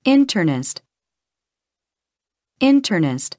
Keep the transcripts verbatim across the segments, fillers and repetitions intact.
internist, internist,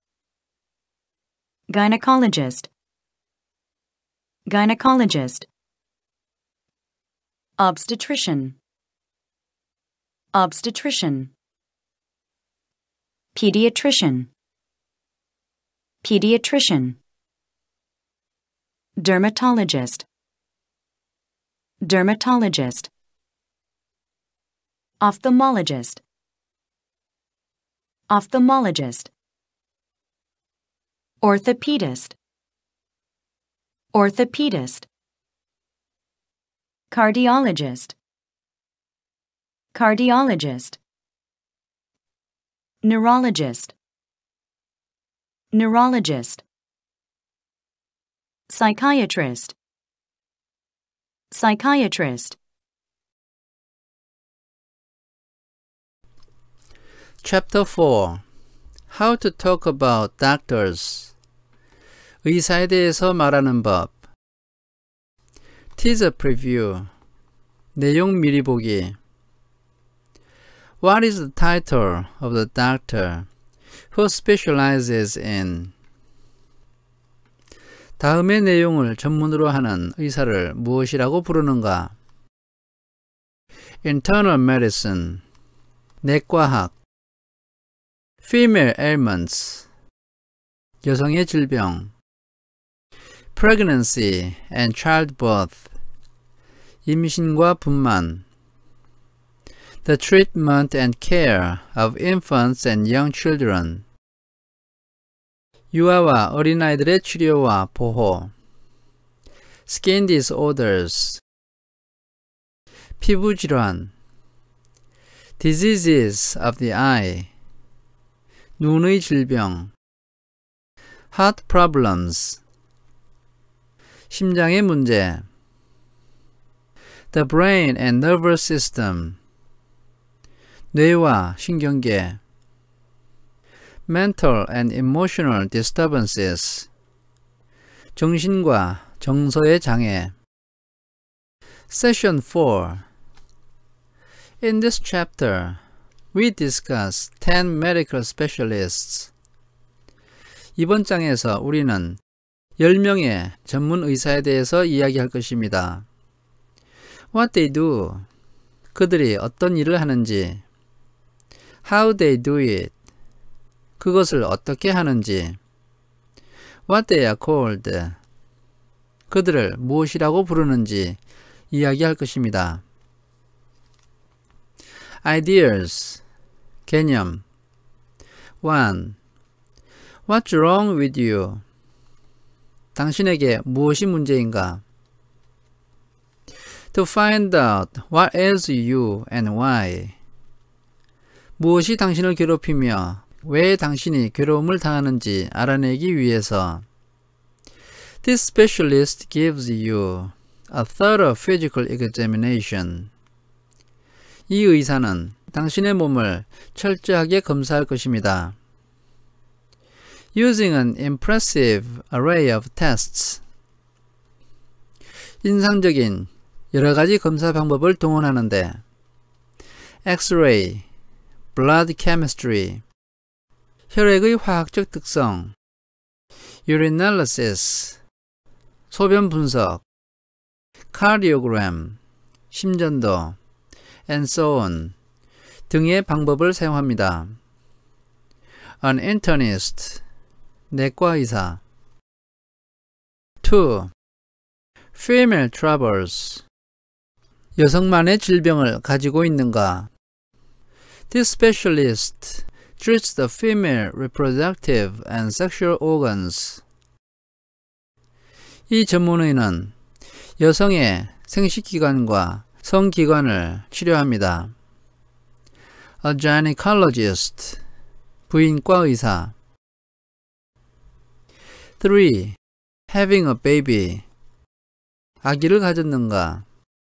gynecologist, gynecologist, obstetrician, obstetrician, pediatrician, pediatrician, dermatologist, dermatologist, ophthalmologist, ophthalmologist, orthopedist, orthopedist, cardiologist, cardiologist, neurologist, neurologist, psychiatrist, psychiatrist. Chapter four. How to talk about doctors. 의사에 대해서 말하는 법. Teaser preview. 내용 미리 보기. What is the title of the doctor who specializes in? 다음의 내용을 전문으로 하는 의사를 무엇이라고 부르는가? Internal medicine. 내과학. Female ailments. 여성의 질병. Pregnancy and childbirth. 임신과 분만. The treatment and care of infants and young children. 유아와 어린아이들의 치료와 보호. Skin disorders. 피부질환. Diseases of the eye. 눈의 질병. Heart problems. 심장의 문제. The brain and nervous system. 뇌와 신경계. Mental and emotional disturbances. 정신과 정서의 장애. Session four. In this chapter, we discuss ten medical specialists. 이번 장에서 우리는 열 명의 전문 의사에 대해서 이야기할 것입니다. What they do. 그들이 어떤 일을 하는지. How they do it. 그것을 어떻게 하는지. What they are called. 그들을 무엇이라고 부르는지 이야기할 것입니다. Ideas. 개념. one. What's wrong with you? 당신에게 무엇이 문제인가? To find out what ails you and why. 무엇이 당신을 괴롭히며 왜 당신이 괴로움을 당하는지 알아내기 위해서. This specialist gives you a thorough physical examination. 이 의사는 당신의 몸을 철저하게 검사할 것입니다. Using an impressive array of tests. 인상적인 여러 가지 검사 방법을 동원하는데. X-ray, blood chemistry. 혈액의 화학적 특성. urinalysis. 소변 분석. cardiogram. 심전도. and so on. 등의 방법을 사용합니다. An internist. 내과 의사. two. Female troubles. 여성만의 질병을 가지고 있는가? This specialist treats the female reproductive and sexual organs. 이 전문의는 여성의 생식기관과 성기관을 치료합니다. A gynecologist. 부인과 의사. three. Having a baby. 아기를 가졌는가?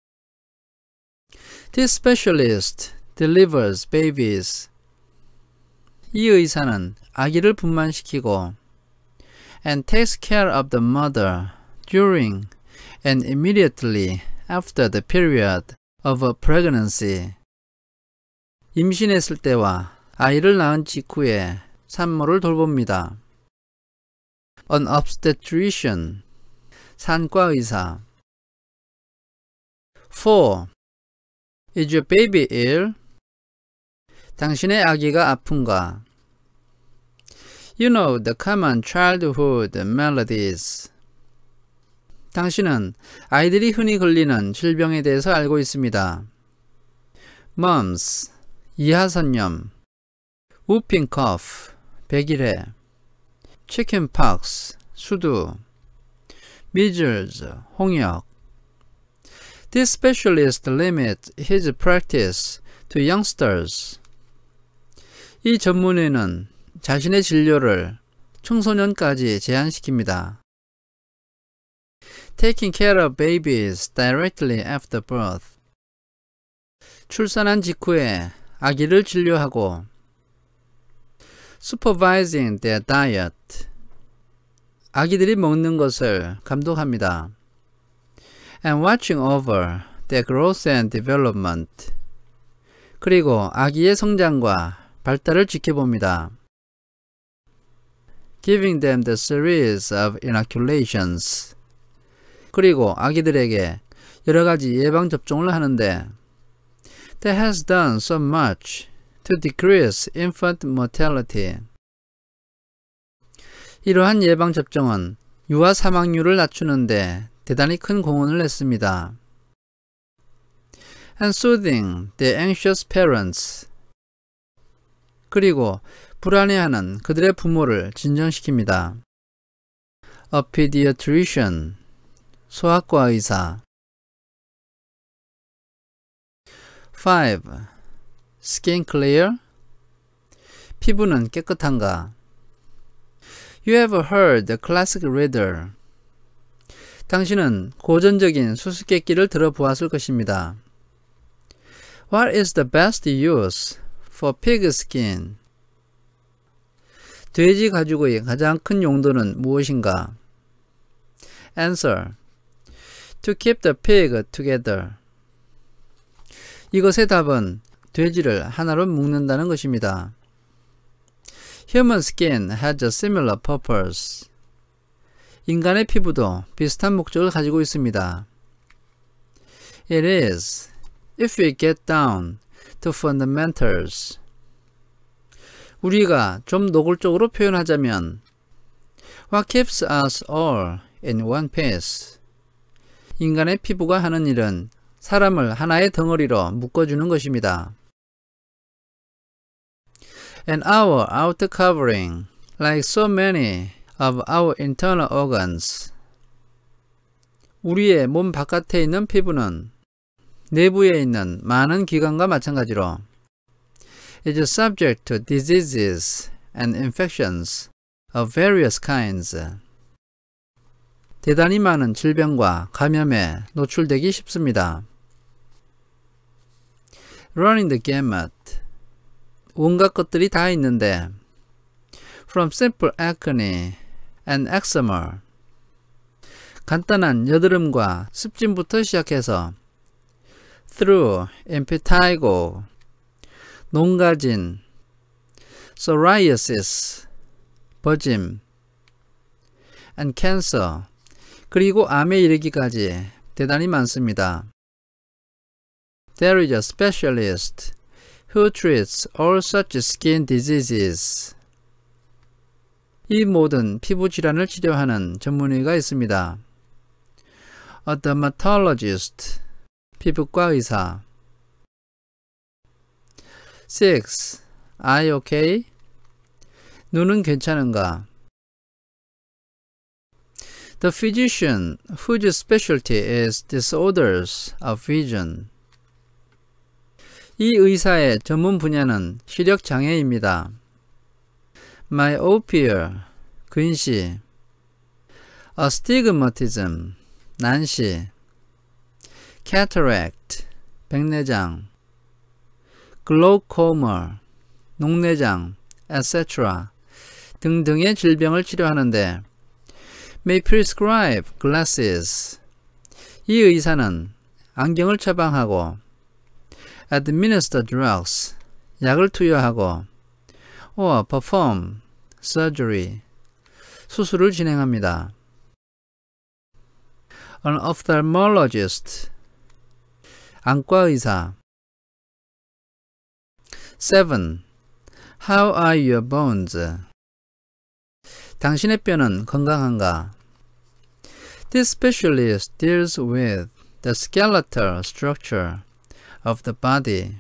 This specialist delivers babies. 이 의사는 아기를 분만시키고 and takes care of the mother during and immediately after the period of a pregnancy. 임신했을 때와 아이를 낳은 직후에 산모를 돌봅니다. An obstetrician, 산과의사. four. Is your baby ill? 당신의 아기가 아픈가? You know the common childhood maladies. 당신은 아이들이 흔히 걸리는 질병에 대해서 알고 있습니다. mumps, 이하선염. whooping cough, 백일해. chickenpox, 수두. measles, 홍역. This specialist limits his practice to youngsters. 이 전문의는 자신의 진료를 청소년까지 제한시킵니다. Taking care of babies directly after birth. 출산한 직후에 아기를 진료하고 Supervising their diet. 아기들이 먹는 것을 감독합니다. And watching over their growth and development. 그리고 아기의 성장과 발달을 지켜봅니다. Giving them the series of inoculations. 그리고 아기들에게 여러 가지 예방 접종을 하는데 That has done so much to decrease infant mortality. 이러한 예방 접종은 유아 사망률을 낮추는데 대단히 큰 공헌을 했습니다. And soothing the anxious parents. 그리고 불안해하는 그들의 부모를 진정시킵니다. A pediatrician, 소아과 의사. five. Skin clear? 피부는 깨끗한가? You have heard the classic riddle. 당신은 고전적인 수수께끼를 들어보았을 것입니다. What is the best use for pig skin? 돼지 가죽의 가장 큰 용도는 무엇인가? Answer. To keep the pig together. 이것의 답은 돼지를 하나로 묶는다는 것입니다. Human skin has a similar purpose. 인간의 피부도 비슷한 목적을 가지고 있습니다. It is, if we get down to fundamentals. 우리가 좀 노골적으로 표현하자면 What keeps us all in one piece? 인간의 피부가 하는 일은 사람을 하나의 덩어리로 묶어주는 것입니다. And our outer covering, like so many of our internal organs. 우리의 몸 바깥에 있는 피부는 내부에 있는 많은 기관과 마찬가지로 is subject to diseases and infections of various kinds. 대단히 많은 질병과 감염에 노출되기 쉽습니다. Running the gamut. 온갖 것들이 다 있는데 From simple acne and eczema. 간단한 여드름과 습진부터 시작해서 Through impetigo, 농가진, psoriasis, 버짐, and cancer, 그리고 암에 이르기까지 대단히 많습니다. There is a specialist who treats all such skin diseases. 이 모든 피부 질환을 치료하는 전문의가 있습니다. A dermatologist, 피부과 의사. six. Eye okay? 눈은 괜찮은가? The physician whose specialty is disorders of vision. 이 의사의 전문 분야는 시력 장애입니다. myopia, 근시. astigmatism, 난시. cataract, 백내장. glaucoma, 녹내장, et cetera 등등의 질병을 치료하는데 may prescribe glasses. 이 의사는 안경을 처방하고 administer drugs, 약을 투여하고 or perform surgery, 수술을 진행합니다. An ophthalmologist, 안과의사. seven. How are your bones? 당신의 뼈는 건강한가? This specialist deals with the skeletal structure of the body.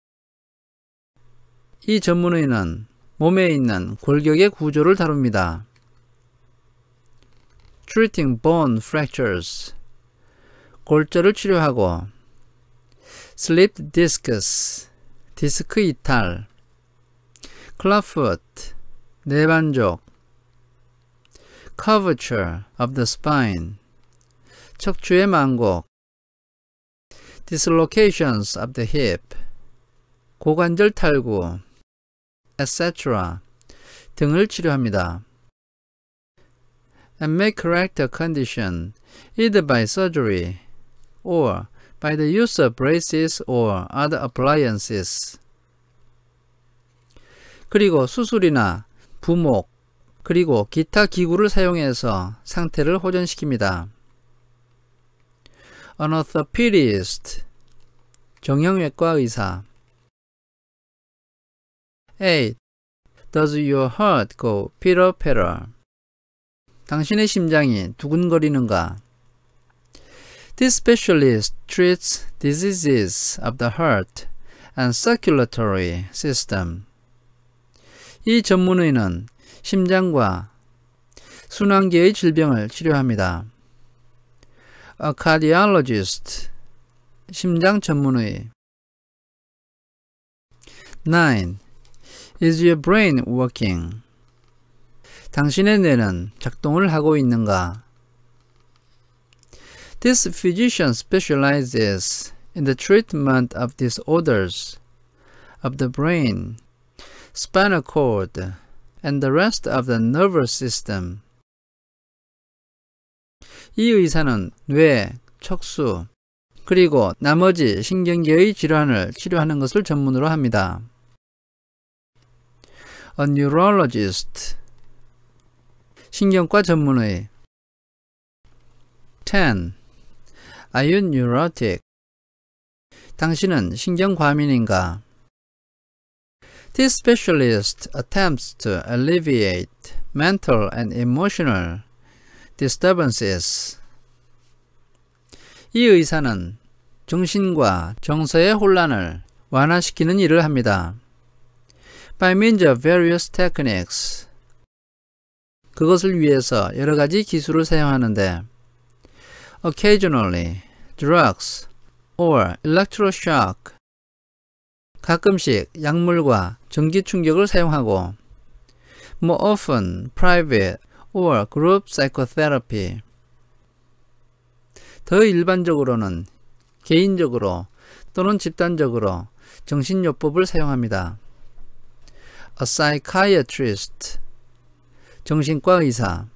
이 전문의는 몸에 있는 골격의 구조를 다룹니다. Treating bone fractures, 골절을 치료하고. Slipped discs, 디스크 이탈. Clubfoot, 내반족. Curvature of the spine, 척추의 만곡. Dislocations of the hip, 고관절 탈구, et cetera 등을 치료합니다. And may correct a condition either by surgery or by the use of braces or other appliances. 그리고 수술이나 부목, 그리고 기타 기구를 사용해서 상태를 호전시킵니다. An orthopedist, 정형외과 의사. eight. Does your heart go pitter-patter? 당신의 심장이 두근거리는가? This specialist treats diseases of the heart and circulatory system. 이 전문의는 심장과 순환계의 질병을 치료합니다. A cardiologist, 심장 전문의. nine. Is your brain working? 당신의 뇌는 작동을 하고 있는가? This physician specializes in the treatment of disorders of the brain, spinal cord, and the rest of the nervous system. 이 의사는 뇌, 척수, 그리고 나머지 신경계의 질환을 치료하는 것을 전문으로 합니다. A neurologist, 신경과 전문의. ten. Are you neurotic? 당신은 신경과민인가? This specialist attempts to alleviate mental and emotional disturbances. 이 의사는 정신과 정서의 혼란을 완화시키는 일을 합니다. By means of various techniques. 그것을 위해서 여러 가지 기술을 사용하는데. Occasionally, drugs or electroshock. 가끔씩 약물과 전기 충격을 사용하고. More often, private or group psychotherapy. 더 일반적으로는 개인적으로 또는 집단적으로 정신요법을 사용합니다. A psychiatrist, 정신과 의사.